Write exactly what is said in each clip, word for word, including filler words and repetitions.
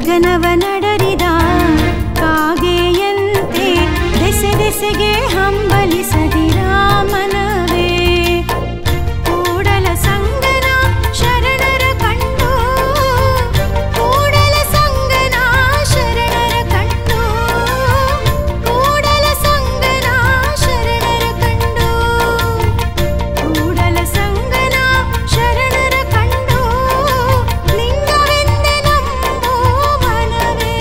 ಗಗನವ ನಡರಿದ ಕಾಗೆಯಂತೆ ದೆಸೆ ದೆಸೆಗೆ ಹಂಬಲಿಸದಿರ ಮನವೇ. ಕೂಡಲ ಸಂಗನ ಶರಣರ ಕಂಡು ಕೂಡಲ ಸಂಗನ ಶರಣರ ಕಂಡು ಕೂಡಲ ಸಂಗನ ಶರಣರ ಕಂಡು ಕೂಡಲ ಸಂಗನ ಶರಣರ ಕಂಡು ಲಿಂಗವೆಂದೆ ನಂಬೋ ಮನವೇ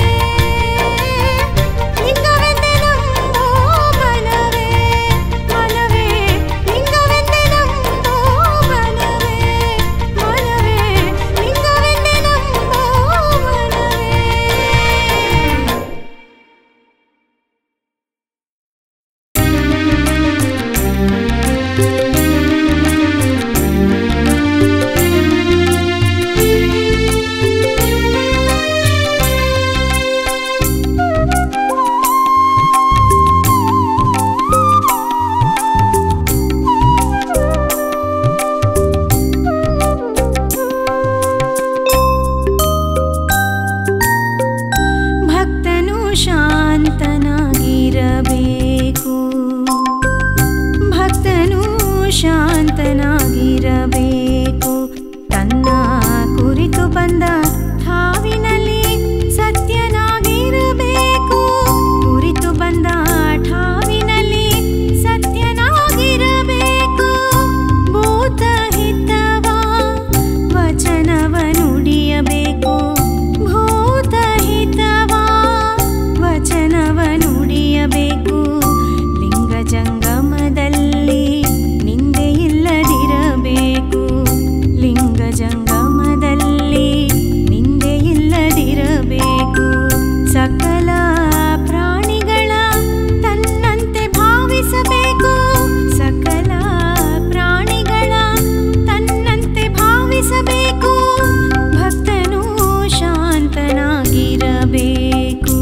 ಲಿಂಗವೆಂದೆ ನಂಬೋ ಮನವೇ ಮನವೇ ಲಿಂಗವೆಂದೆ ನಂಬೋ ಮನವೇ ಮನವೇ ಲಿಂಗವೆಂದೆ ನಂಬೋ ಮನವೇ. ಭಕ್ತನು ಶಾಂತನಾಗಿರಬೇಕು ಭಕ್ತನು ಶಾಂತನಾಗಿರಬೇಕು ತನ್ನ ಕುರಿತು ಬಂದ ಠಾವಿನಲ್ಲಿ ಸತ್ಯನಾಗಿರಬೇಕು ಕುರಿತು ಬಂದ ಠಾವಿನಲ್ಲಿ ಸತ್ಯನಾಗಿರಬೇಕು. ಭೂತಹಿತವ ವಚನವ ನುಡಿಯಬೇಕು ಭೂತಹಿತವ ವಚನವ ನುಡಿಯಬೇಕು. ಲಿಂಗ ಜಂಗಮದಲ್ಲಿ ನಿಂದೆ ಇಲ್ಲದಿರಬೇಕು ಲಿಂಗ ಜಂಗಮದಲ್ಲಿ ನಿಂದೆ ಇಲ್ಲದಿರಬೇಕು. ಸಕಲ ಪ್ರಾಣಿಗಳ ತನ್ನಂತೆ ಭಾವಿಸಬೇಕು ಸಕಲ ಪ್ರಾಣಿಗಳ ತನ್ನಂತೆ ಭಾವಿಸಬೇಕು. ಭಕ್ತನು ಶಾಂತನಾಗಿರಬೇಕು.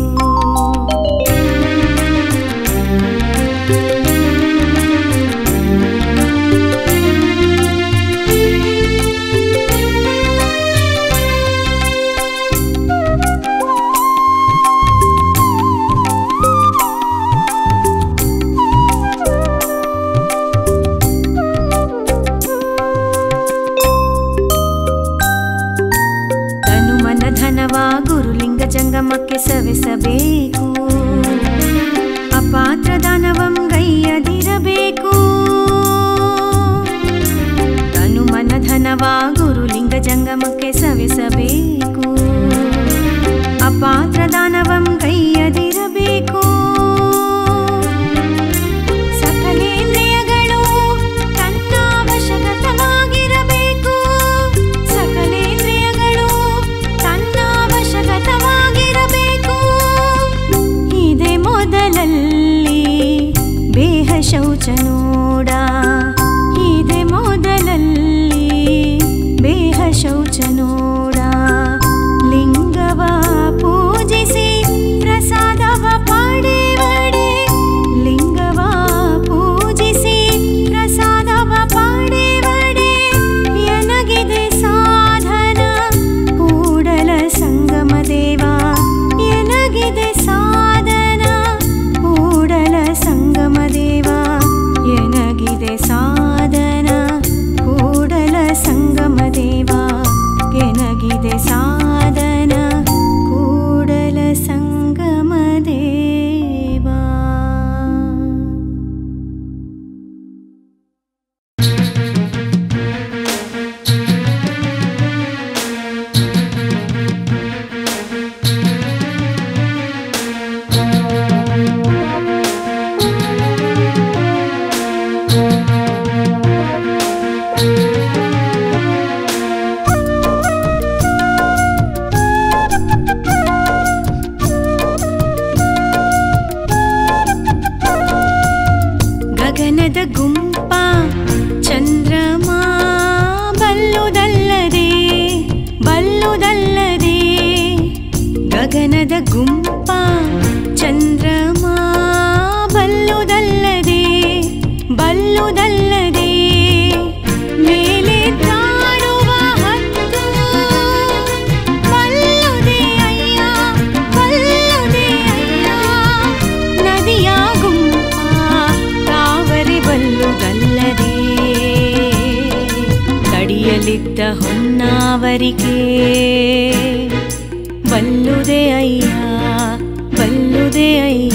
ತನು ಮನ ಧನವ ಗುರುಲಿಂಗ ಜಂಗಮಕ್ಕೆ ಸವೆಸಬೇಕು ಅಪಾತ್ರ ದಾನವಂ ಗೈಯದಿರಬೇಕು. ತನು ಮನ ಧನವ ಗುರುಲಿಂಗ ಜಂಗಮಕ್ಕೆ ಸವೆಸಬೇಕು ಅಪಾತ್ರ ದಾನವಂ ಗೈಯದಿರಬೇಕು. ಸಕಲೇಂದ್ರಿಯಗಳು ತನ್ನ ವಶಗತವಾಗಿರಬೇಕು ಸಕಲೇಂದ್ರಿಯಗಳು ತನ್ನ ವಶಗತವಾಗಿರಬೇಕು. ಇದೆ ಮೊದಲಲ್ಲಿ ಬೇಹ ಶೌಚ ನೋಡ ಇದೆ ಮೊದಲಲ್ಲಿ ಬೇಹ ಶೌಚ ನೋಡ. ಹೊನ್ನಾವರಿಕೆ ಬಲ್ಲುದೆ ಅಯ್ಯ ಬಲ್ಲುದೆ ಅಯ್ಯ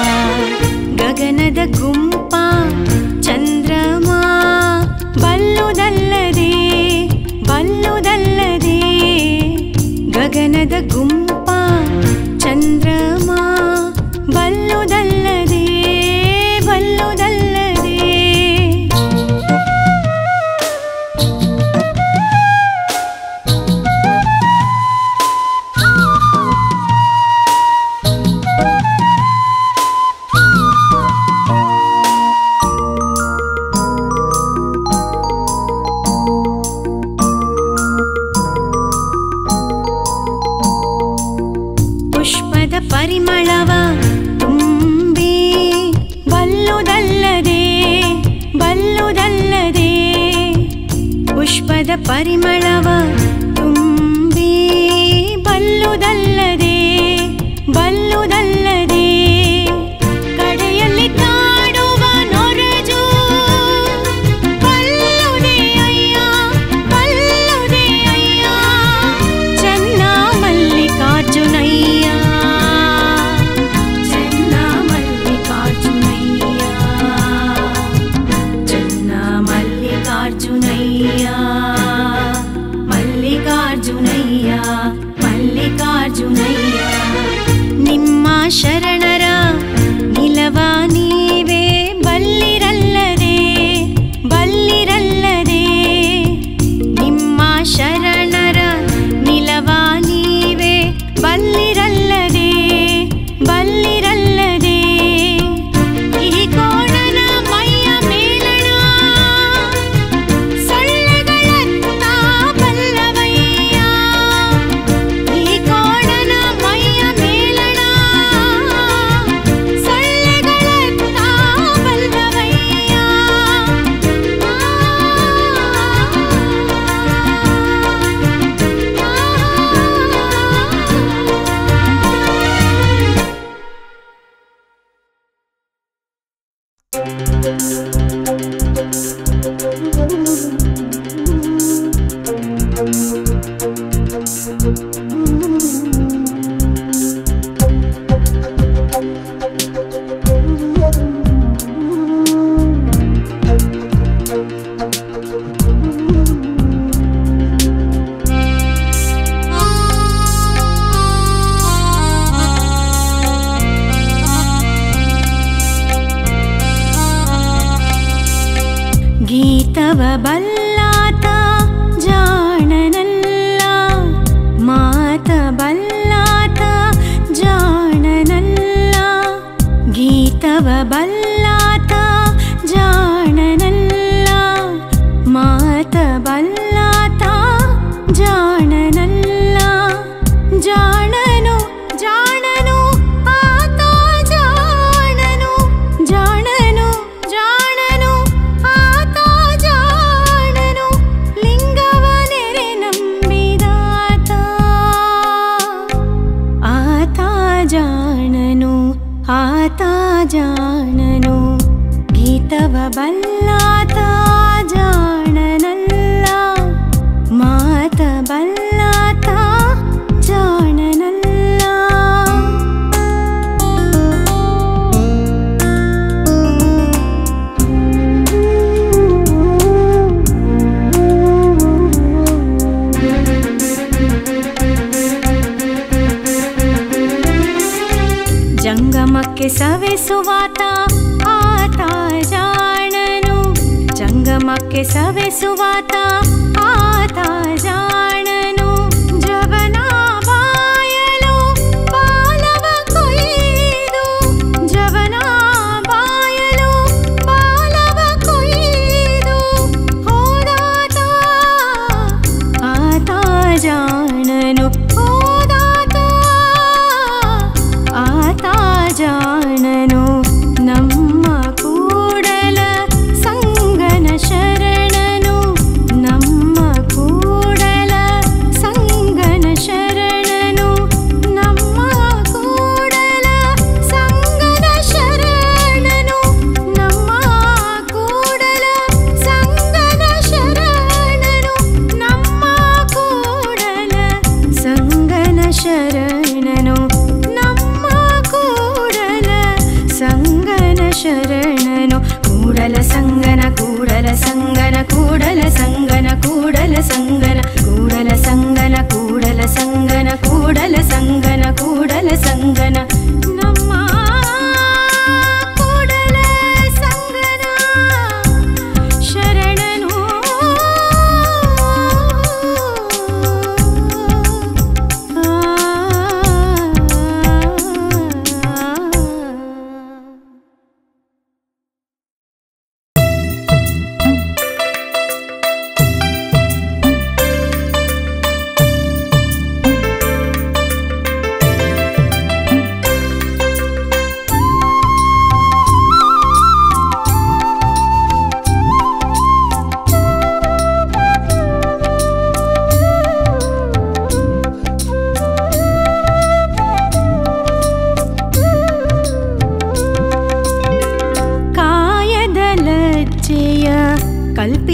ಗಗನದ ಗುಂಪ ಚಂದ್ರಮ ಬಲ್ಲುದಲ್ಲದೆ ಬಲ್ಲುದಲ್ಲದೆ ಗಗನದ ಗುಂಪ ಚಂದ್ರಮ ಬಲ್ಲುದಲ್ಲದೆ ಬಲ್ಲುದಲ್ಲದೆ ಪುಷ್ಪದ ಪರಿಮಳವ ತುಂಬಿ ಬಲ್ಲುದಲ್ಲದೆ ಬಲ್ಲುದಲ್ಲದೆ ಪುಷ್ಪದ ಪರಿಮಳವ ತುಂಬಿ ಬಲ್ಲುದಲ್ಲದೆ ಬಲ್ಲುದಲ್ಲದೆ ಕಡೆಯಲ್ಲಿ ಕಾಡುವ ನೊರಜು ಬಲ್ಲುದೆ ಅಯ್ಯ ಬಲ್ಲುದೆ ಅಯ್ಯ ಚೆನ್ನ ಮಲ್ಲಿಕಾರ್ಜುನಯ್ಯ ಚೆನ್ನ ಮಲ್ಲಿಕಾರ್ಜುನಯ್ಯ ಚೆನ್ನ ಮಲ್ಲಿಕಾರ್ಜುನಯ್ಯ ಮಲ್ಲಿಕಾರ್ಜುನಯ್ಯ ಮಲ್ಲಿಕಾರ್ಜುನಯ್ಯ ನಿಮ್ಮ ಶರಣರ ನಿಲವ ನೀವೇ ಬಲ್ಲಿರಲ್ಲದೆ ಬಲ್ಲಿರಲ್ಲದೆ ನಿಮ್ಮ ಶರಣರ ನಿಲವ ನೀವೇ ಬಲ್ಲಿರಲ್ಲದೆ ಬಲ್ಲಿರಲ್ಲದೆ ಈ ಕೋಣನ ಮೈಯ ಮೇಲಣ ಸೊಳ್ಳೆಗಳತ್ತ ಬಲ್ಲವಯ್ಯ ಈ ಕೋಣನ ಮೈಯ ಮೇಲಣ ಸೊಳ್ಳೆಗಳತ್ತ ಬಲ್ಲವಯ್ಯ ಗೀತವ ಬಲ್ಲಾತ ಜಾಣನಲ್ಲ ಮಾತ ಬಲ್ಲಾತ ಜಾಣನಲ್ಲ ಗೀತವ ಬಲ್ಲಾತ ಜಾಣನಲ್ಲ ಮಾತ ಬಲ್ಲಾತ ಜಾಣನಲ್ಲ ಜಾಣನು ಜಾಣನು ಆತ ಜಾಣನು ಜಾಣನು ಜಾಣನು ಆತ ಜಾಣನು ಲಿಂಗವ ನೆರೆ ನಂಬಿದಾತ ಆತ ಜಾಣನು ಆತ ಜಾಣನು ಗೀತವ ಬಲ್ಲಾತ ಜಾಣನಲ್ಲ ಮಾತ ಬಲ್ಲಾತ ಜಾಣನಲ್ಲ ಜಂಗಮಕ್ಕೆ ಸವೆಸುವಾತ ಆತ ಜಾಣನು ಜಂಗಮಕ್ಕೆ ಸವೆಸುವಾತ ಆತ ಜಾಣನು ಜವನ ಬಾಯಲು ಬಾಲವ ಕೊಯ್ದು ಜವನ ಬಾಯಲು ಬಾಲವ ಕೊಯ್ದು ಹೋದಾತ ಆತ ಜಾಣನು ಹೋದಾತ ಆತ ಜಾಣನು ನಮ್ಮ ಕೂಡಲ ಸಂಗನ ಶರಣನು ನಮ್ಮ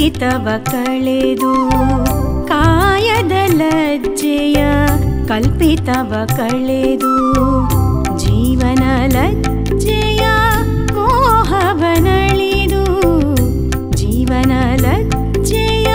ಕಲ್ಪಿತವ ಕಳೆದು ಕಾಯದ ಲಜ್ಜೆಯ ಕಲ್ಪಿತವ ಕಳೆದು ಜೀವನ ಲಜ್ಜೆಯ ಮೋಹವನಳಿದು ಜೀವನ ಲಜ್ಜೆಯ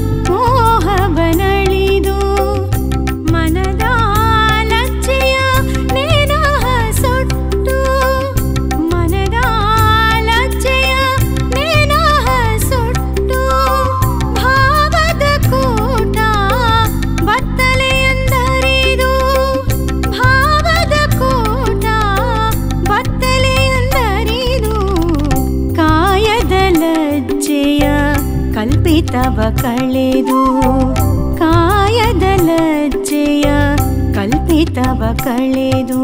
ಮೋಹವನಳಿದು ಮನದ ಲಜ್ಜೆಯ ನೇನಹ ಸುಟ್ಟು ಮನದ ಲಜ್ಜೆಯ ನೇನಹ ಸುಟ್ಟು ಭಾವದ ಕೂಟ ಬತ್ತಲೆಯಂದರಿದು ಭಾವದ ಕೂಟ ಬತ್ತಲೆಯಂದರಿದು ಕಾಯದ ಲಜ್ಜೆಯ ಕಲ್ಪಿತವ ಕಳೆದು ಕಾಯದ ಲಜ್ಜೆಯ ಕಲ್ಪಿತವ ಕಳೆದು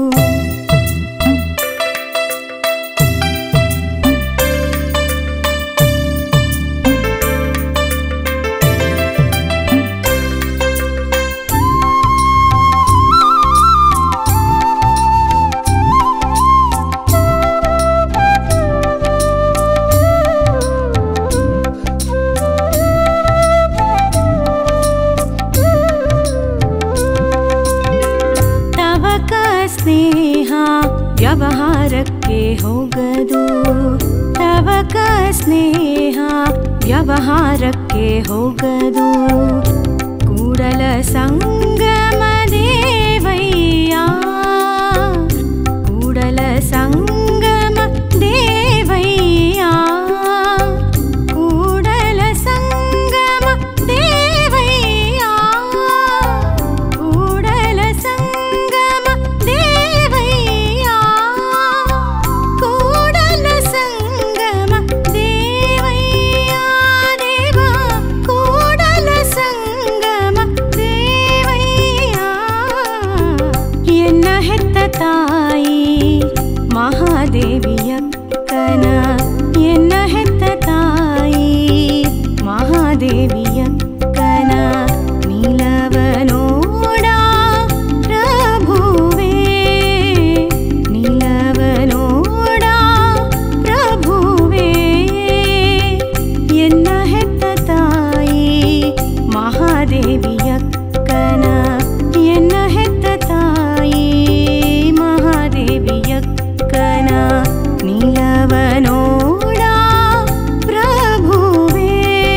ಸ್ನೇಹ ವ್ಯವಹಾರಕ್ಕೆ ಹೋಗದು ತವಕ ಸ್ನೇಹ ವ್ಯವಹಾರಕ್ಕೆ ಹೋಗದು ಕೂಡಲ ಸಂಗಮ ದೇವಯ್ಯ ಕೂಡಲ ಸಂಗಮ ದೇವಯ್ಯ ಕೂಡಲ ಸಂಗಮ ದೇವಯ್ಯ ಕೂಡಲ ಸಂಗಮ ದೇವಯ್ಯ ಕೂಡಲ ಸಂಗಮ ದೇವಯ್ಯ ದೇವ ಕೂಡಲ ಸಂಗಮ ದೇವಯ್ಯ ಎನ್ನ ಹೆತ್ತ ತಾಯಿ ಮಹಾದೇವಿಯಕ್ಕನ ಎನ್ನ ಹೆತ್ತ ತಾಯಿ ಮಹಾದೇವಿಯಕ್ಕನ ನೀಲವನೋಡ ಪ್ರಭುವೇ ನೀಲವನೋಡ ಪ್ರಭುವೇ ಎನ್ನ ಹೆತ್ತ ತಾಯಿ ಮಹಾದೇವಿಯಕ್ಕನ ಎನ್ನ ಹೆತ್ತ ತಾಯಿ ಮಹಾದೇವಿಯಕ್ಕನ ನೀಲವನೋಡ ಪ್ರಭುವೇ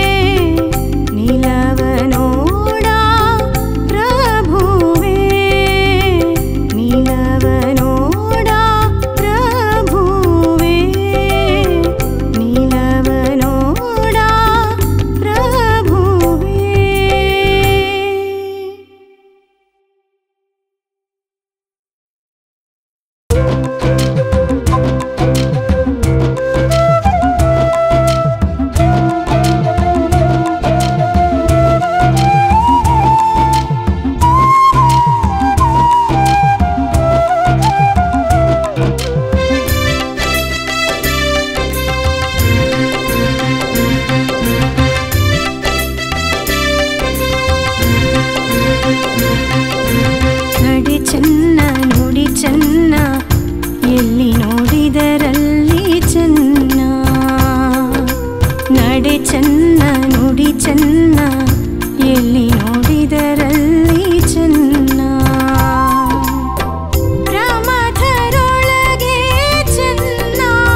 ನೀಲವನೋಡ ಪ್ರಭುವೇ ನೀಲವನೋಡ ಪ್ರಭುವೇ ನೀಲವನೋಡ ಪ್ರಭುವೇ ನಡೆ ಚೆನ್ನ ನುಡಿ ಚೆನ್ನ ಎಲ್ಲಿ ನೋಡಿದರಲ್ಲಿ ಚೆನ್ನ ನಡೆ ಚೆನ್ನ ನುಡಿ ಚೆನ್ನ ಎಲ್ಲಿ ನೋಡಿದರಲ್ಲಿ ಚೆನ್ನ ಪ್ರಮಥರೊಳಗೆ ಚೆನ್ನ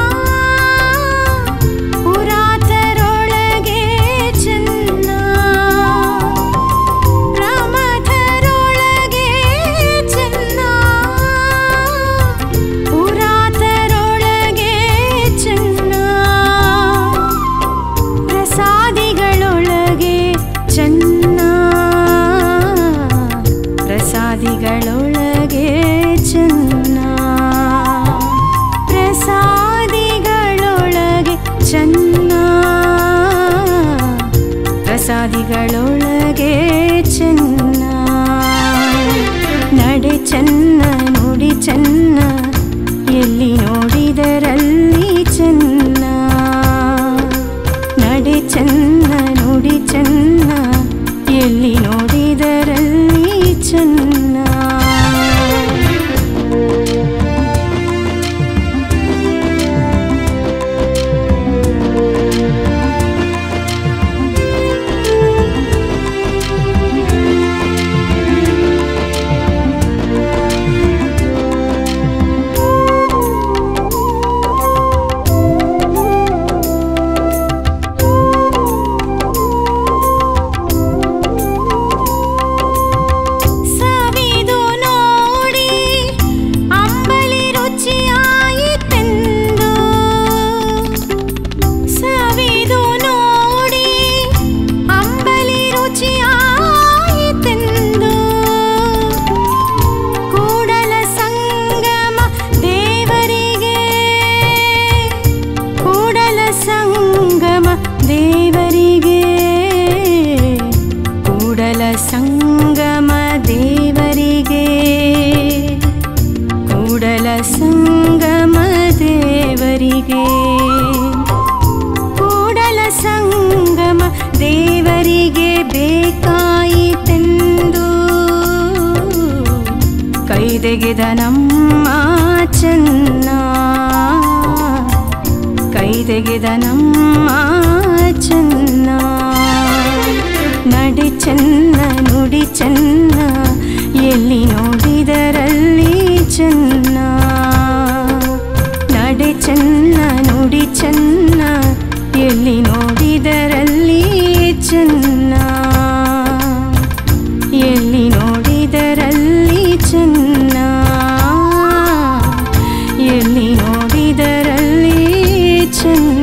ಪುರಾತರೊಳಗೆ ಚೆನ್ನ ಪ್ರಮಥರೊಳಗೆ ಚೆನ್ನ ಪುರಾತರೊಳಗೆ ಚೆನ್ನ ಪ್ರಸಾದಿಗಳೊಳಗೆ ಚೆನ್ನ ಪ್ರಸಾದಿಗಳೊಳಗೆ ಚೆನ್ನ ಪ್ರಸಾದಿಗಳೊಳಗೆ ಚೆನ್ನ ಪ್ರಸಾದಿಗಳೊಳಗೆ ಚೆನ್ನ ನಡೆ ಚೆನ್ನ ನುಡಿ ಚೆನ್ನ ಎಲ್ಲಿ ನೋಡಿದರಲ್ಲಿ ಚೆನ್ನ ನಡೆ ಚೆನ್ನ ನುಡಿ ಚೆನ್ನ ಎಲ್ಲಿ ನೋಡಿದರಲ್ಲಿ ಚೆನ್ನ ಸಂಗಮ ದೇವರಿಗೆ ಕೂಡಲ ಸಂಗಮ ದೇವರಿಗೆ ಕೂಡಲ ಸಂಗಮ ದೇವರಿಗೆ ಬೇಕಾಯಿತೆಂದು ಕೈದೆಗೆದ ನಮ್ಮ ಚೆನ್ನ ಕೈದೆಗೆದ ನಮ್ಮ ಚೆನ್ನ ನಡೆ ಚೆನ್ನ ನುಡಿ ಚೆನ್ನ ಎಲ್ಲಿ ನೋಡಿದರಲ್ಲಿ ಚೆನ್ನ ನಡೆ ಚೆನ್ನ ನುಡಿ ಚೆನ್ನ ಎಲ್ಲಿ ನೋಡಿದರಲ್ಲಿ ಚೆನ್ನ ಎಲ್ಲಿ ನೋಡಿದರಲ್ಲಿ ಚೆನ್ನ ಎಲ್ಲಿ ನೋಡಿದರಲ್ಲಿ ಚೆನ್ನ.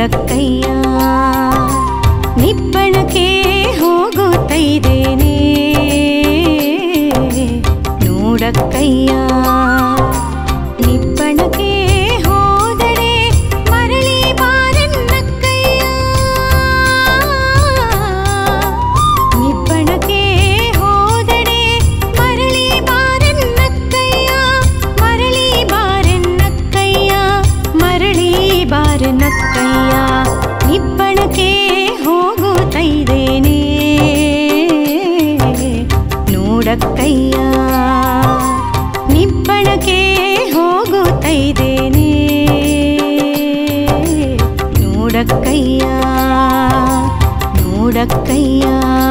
ನೋಡಕ್ಕಯ್ಯ ನಿಪ್ಪಣಕ್ಕೆ ಹೋಗುತ್ತೈದೇನೆ ನೋಡಕ್ಕಯ್ಯ ನಿಪ್ಪಣಕ್ಕೆ ಹೋದಡೆ ಮರಳಿ ಬಾರೆನ್ನಕ್ಕಯ್ಯ ನಿಪ್ಪಣಕ್ಕೆ ಹೋದಡೆ ಮರಳಿ ಬಾರೆನ್ನಕ್ಕಯ್ಯ ಮರಳಿ ಬಾರೆನ್ನಕ್ಕಯ್ಯ ಮರಳಿ ಬಾರೆನ್ನಕ್ಕಯ್ಯ ನಿಪ್ಪಣಕ್ಕೆ ಹೋಗುತ್ತೈದೇನೆ ನೋಡಕ್ಕಯ್ಯ ನಿಪ್ಪಣಕ್ಕೆ ಹೋಗುತ್ತೈದೇನೆ ನೋಡಕ್ಕಯ್ಯ ನೋಡಕ್ಕಯ್ಯ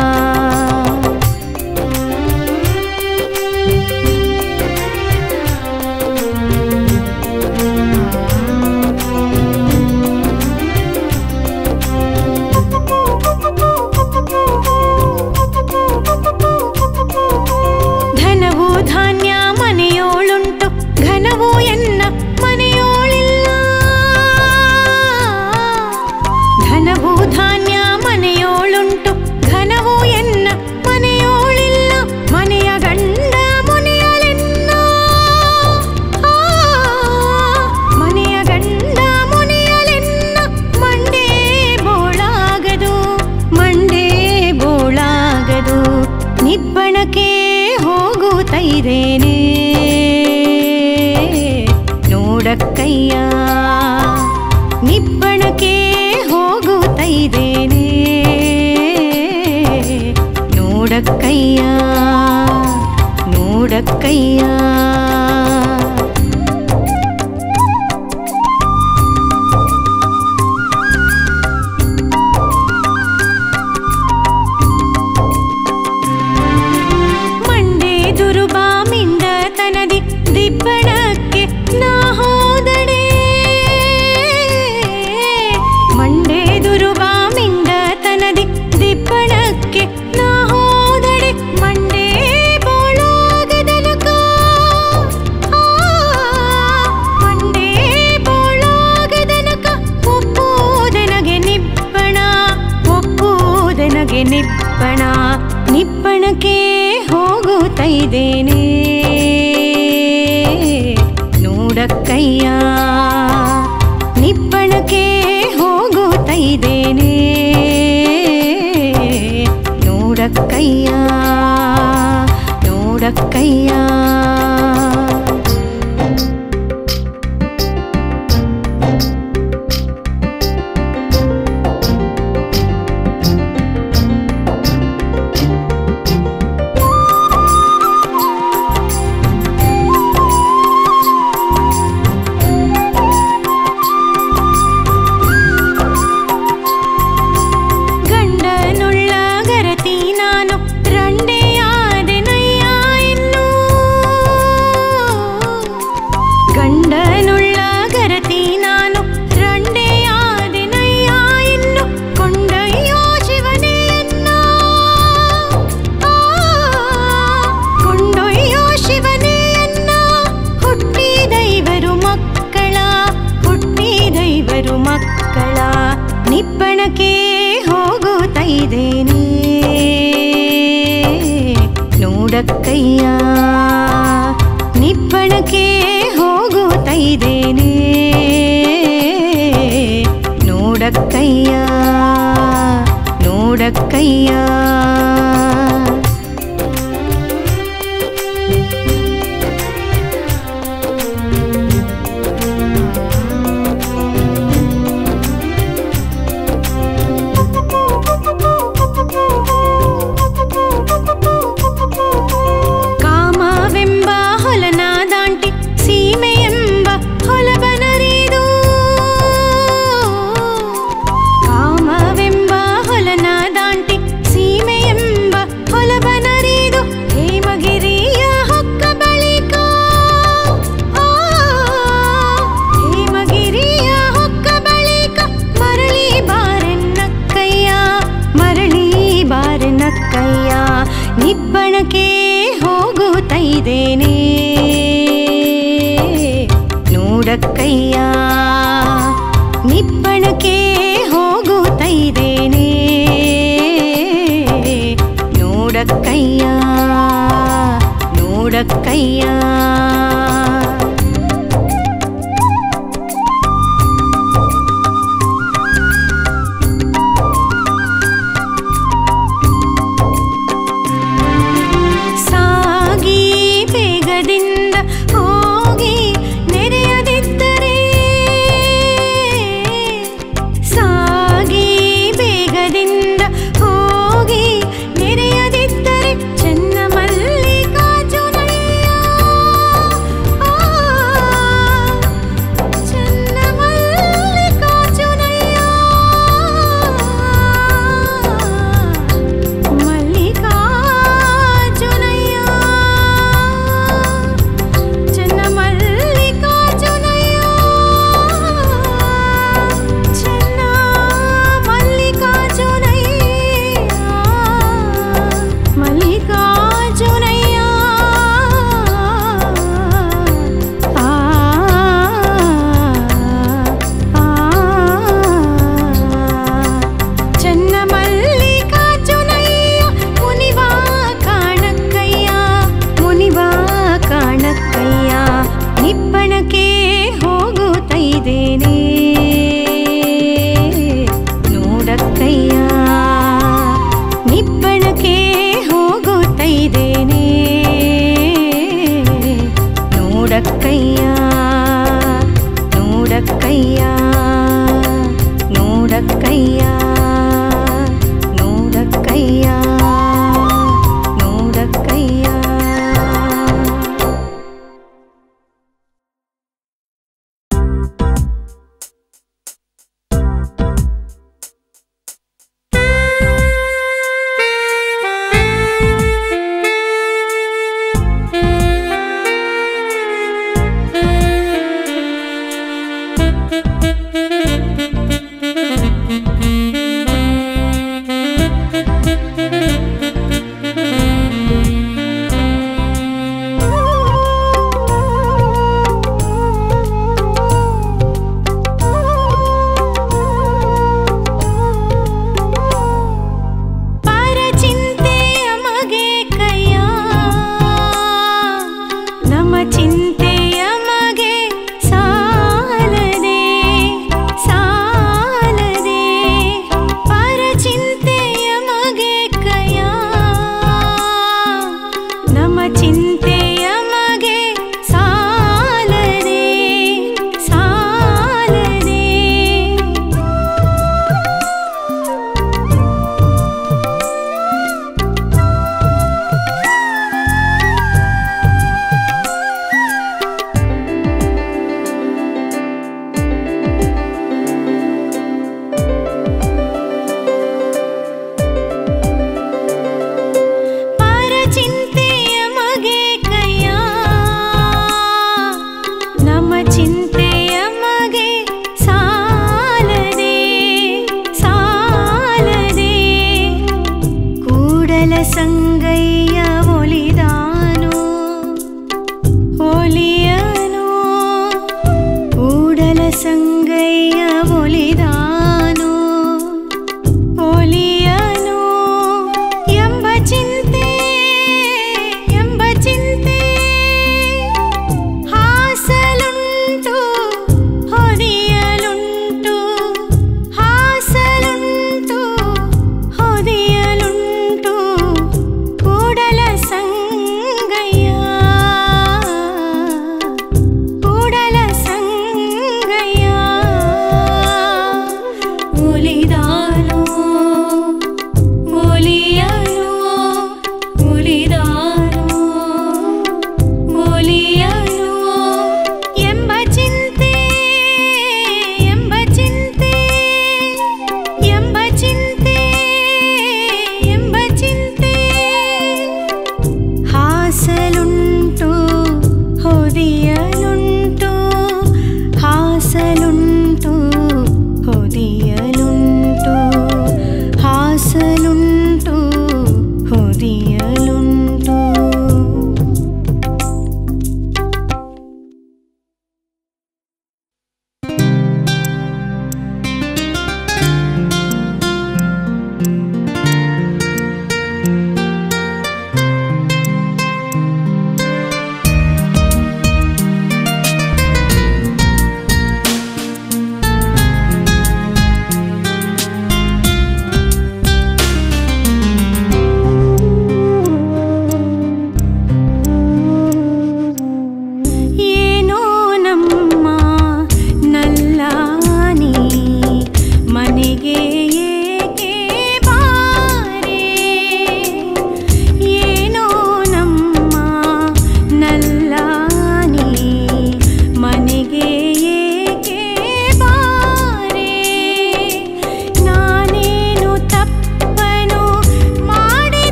ಧನವು ಧಾನ್ಯ ಮನೆಯೋಳುಂಟು ಘನವು ಎನ್ನ ಮನೆಯೋಳಿಲ್ಲ ಧನವು ಧಾನ್ಯ ಮನೆಯೋಳುಂಟು ಘನವು ಎನ್ನ ಮನೆಯೋಳಿಲ್ಲ ಮನೆಯ ಗಂಡ ಮುನಿಯಲೆನ್ನ ಮನೆಯ ಗಂಡ ಮುನಿಯಲೆನ್ನ ಮಂಡೇ ಬೋಳಾಗದು ಮಂಡೇ ಬೋಳಾಗದು ನಿಪ್ಪಣಕ್ಕೆ ಹೋಗುತ್ತೈದೇನೆ ನೋಡಕ್ಕಯ್ಯ ನಿಪ್ಪಣಕ್ಕೆ ಹೋಗುತ್ತೈದೇನೆ ನೋಡಕ್ಕಯ್ಯ ನೋಡಕ್ಕಯ್ಯ ತನದಿ ದಿಬ್ಬಣಕ್ಕೆ ನಾ ಹೋದಡೆ ಮಂಡೇ ದುರುಬಾ ಮಿಂಡ ತನದಿ ದಿಬ್ಬಣಕ್ಕೆ ನಾ ಹೋದಡೆ ಮಂಡೇ ಬೋಳಾಗದನಕ ಮಂಡೇ ಬೋಳಾಗದನಕ ಒಪ್ಪುವುದನಗೆ ನಿಬ್ಬಣ ಒಪ್ಪುವುದನಗೆ ನಿಬ್ಬಣ ನಿಬ್ಬಣಕ್ಕೆ ಹೋಗುತ್ತೈದೇನೆ ನೋಡಕ್ಕಯ್ಯ ನಿಪ್ಪಣಕ್ಕೆ ಹೋಗುತ್ತೈದೇನೆ ನೋಡಕ್ಕಯ್ಯ ನೋಡಕ್ಕಯ್ಯ ಮಕ್ಕಳ ನಿಪ್ಪಣಕ್ಕೆ ಹೋಗುತ್ತೈದೇನೆ ನೋಡಕ್ಕಯ್ಯ ನಿಪ್ಪಣಕ್ಕೆ ಹೋಗುತ್ತೈದೇನೆ ನೋಡಕ್ಕಯ್ಯ ನೋಡಕ್ಕಯ್ಯ ಕಾಮವೆಂಬ ಹೊಲನ ದಾಂಟಿ ಸೀಮೆಯೆಂಬ ಹೊಲಬನರಿದು ಕಾಮವೆಂಬ ಹೊಲನ ದಾಂಟಿ ಸೀಮೆಯೆಂಬ ಹೊಲಬನರಿದು ಹೇಮಗಿರಿಯ ಹೊಕ್ಕ ಬಳಿಕ ಹೇಮಗಿರಿಯ ಹೊಕ್ಕ ಬಳಿಕ ಮರಳಿ ಬಾರೆನ್ನಕ್ಕಯ್ಯ ಮರಳಿ ಬಾರೆನ್ನಕ್ಕಯ್ಯ ನಿಬ್ಬಣಕ್ಕೆ ಹೋಗುತ್ತೈದೇನೆ ನೋಡಕ್ಕಯ್ಯ ನಿಬ್ಬಣಕ್ಕೆ ನಕ್ಕಯ್ಯ. ಸಾಗಿ ಬೇಗದಿಂದ ಹೋಗಿ ನೆರೆಯದಿದ್ದರೆ ಸಾಗಿ ಬೇಗದಿಂದ ಹೋಗಿ ನೆರೆಯದಿದ್ದರೆ ಚೆನ್ನ ಮಲ್ಲಿಕಾರ್ಜುನಯ್ಯ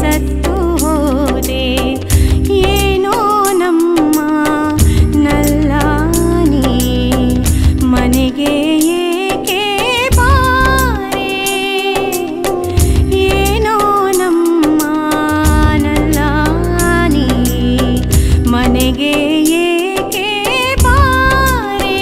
ಸತ್ತು ಹೋದೆ ಏನೋ ನಮ್ಮ ನಲ್ಲಾನಿ ಮನೆಗೆ ಏಕೆ ಬಾರೆ ಏನೋ ನಮ್ಮ ನಲ್ಲಾನಿ ಮನೆಗೆ ಏಕೆ ಬಾರೆ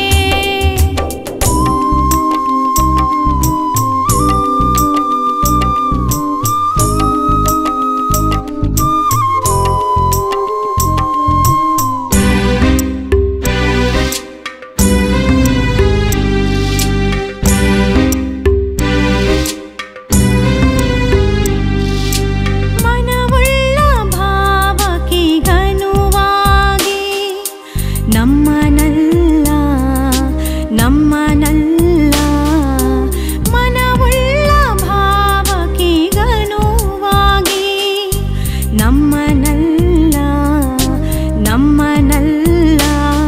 ಮನವುಳ್ಳ ಭಾವಕಿಗನುವಾಗಿ ನಮ್ಮನಲ್ಲ ನಮ್ಮನಲ್ಲ ಮನವುಳ್ಳ ಭಾವಕಿಗನುವಾಗಿ ನಮ್ಮನಲ್ಲ ನಮ್ಮನಲ್ಲ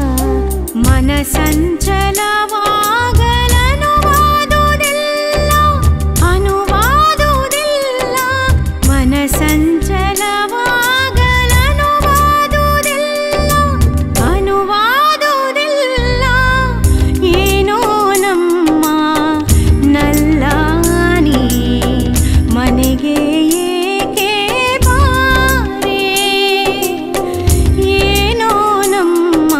ಮನಸಂಚಲವಾಗಲನುವಾದುದಿಲ್ಲ ಅನುವಾದುದಿಲ್ಲ ಮನಸಂಚಲವಾಗಲನುವಾದುದಿಲ್ಲ ಅನುವಾದುದಿಲ್ಲ ಏನೋ ನಮ್ಮ ನಲ್ಲಾನಿ ಮನೆಗೆ ಏಕೆ ಬಾರೆ ಏನೋ ನಮ್ಮ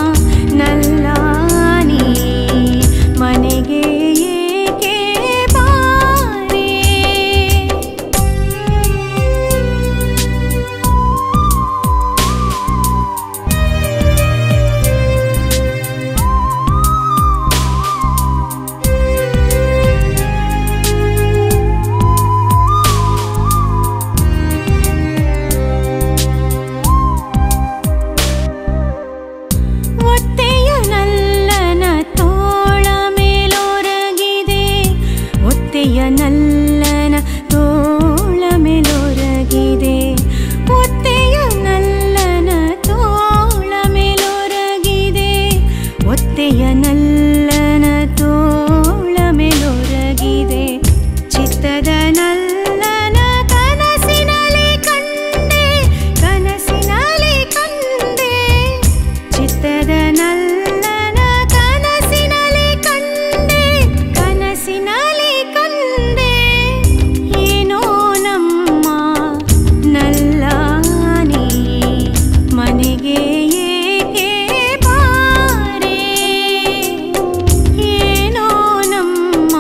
ನಲ್ಲಾನಿ ಮನೆಗೆ ಏಕೆ ಬಾರೆ ಒತ್ತೆಯ ನಲ್ಲನ ತೋಳ ಮೇಲೊರಗಿದೆ ಒತ್ತೆಯ ನಲ್ಲನ ತೋಳ ಮೇಲೊರಗಿದೆ ಒತ್ತೆಯ ನಲ್ಲನ ತೋಳ ಮೇಲೊರಗಿದೆ ಒತ್ತೆಯ ನಲ್ಲನ ತೋಳ ಮೇಲೊರಗಿದೆ ಚಿತ್ತದ ನಲ್ಲನ ಕನಸಿನಲ್ಲಿ ಕಂಡೆ ಕನಸಿನಲ್ಲಿ ಕಂಡೆ ಚಿತ್ತದ ನಲ್ಲನ ಕನಸಿನಲ್ಲಿ ಕಂಡೆ ಕನಸಿನಲ್ಲಿ ಕಂಡೆ ಏನೋ ನಮ್ಮ ನಲ್ಲಾನಿ ಮನೆಗೆ ಏಕೆ ಬಾರೆ ಏನೋ ನಮ್ಮ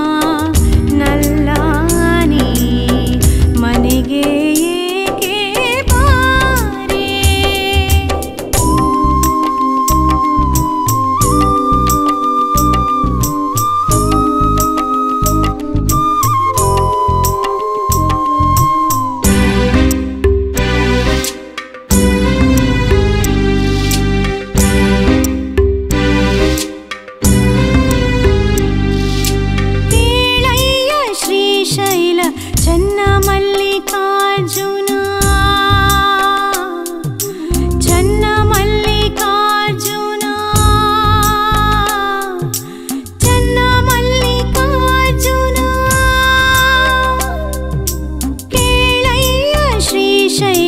ನಲ್ಲಾನಿ ಮನೆಗೆ ಏಕೆ ಬಾರೆ ಕೇಳಯ್ಯ ಶ್ರೀಶೈಲ ಚನ್ನಮಲ್ಲಿಕಾರ್ಜುನ ಚನ್ನಮಲ್ಲಿಕಾರ್ಜುನ ಚನ್ನಮಲ್ಲಿಕಾರ್ಜುನ ಕೇಳಯ್ಯ ಶ್ರೀಶೈಲ